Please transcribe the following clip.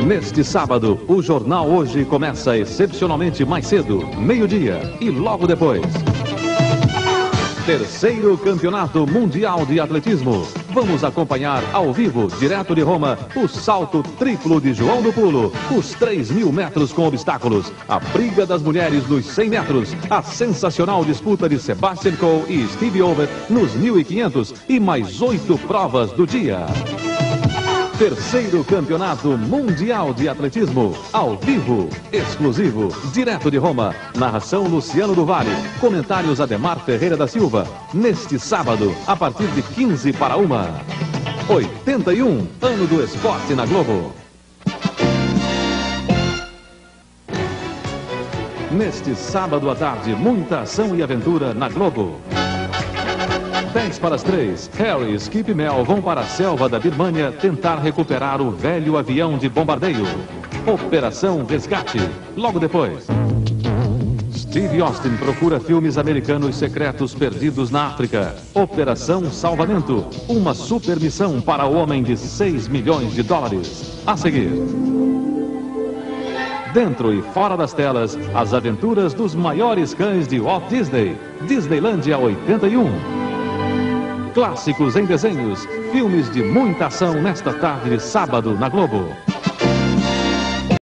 Neste sábado, o Jornal Hoje começa excepcionalmente mais cedo, meio-dia e logo depois. Terceiro Campeonato Mundial de Atletismo. Vamos acompanhar ao vivo, direto de Roma, o salto triplo de João do Pulo, os 3.000 metros com obstáculos, a briga das mulheres nos 100 metros, a sensacional disputa de Sebastian Coe e Steve Ovett nos 1.500 e mais 8 provas do dia. Terceiro Campeonato Mundial de Atletismo, ao vivo, exclusivo, direto de Roma. Narração Luciano do Vale, comentários Ademar Ferreira da Silva. Neste sábado, a partir de 15 para 1. 81, ano do esporte na Globo. Neste sábado à tarde, muita ação e aventura na Globo. 10 para as 3, Harry e Skip Mel vão para a selva da Birmânia tentar recuperar o velho avião de bombardeio. Operação Resgate, logo depois. Steve Austin procura filmes americanos secretos perdidos na África. Operação Salvamento, uma super missão para o homem de 6 milhões de dólares. A seguir. Dentro e fora das telas, as aventuras dos maiores cães de Walt Disney. Disneylândia 81. Clássicos em desenhos, filmes de muita ação nesta tarde de sábado na Globo.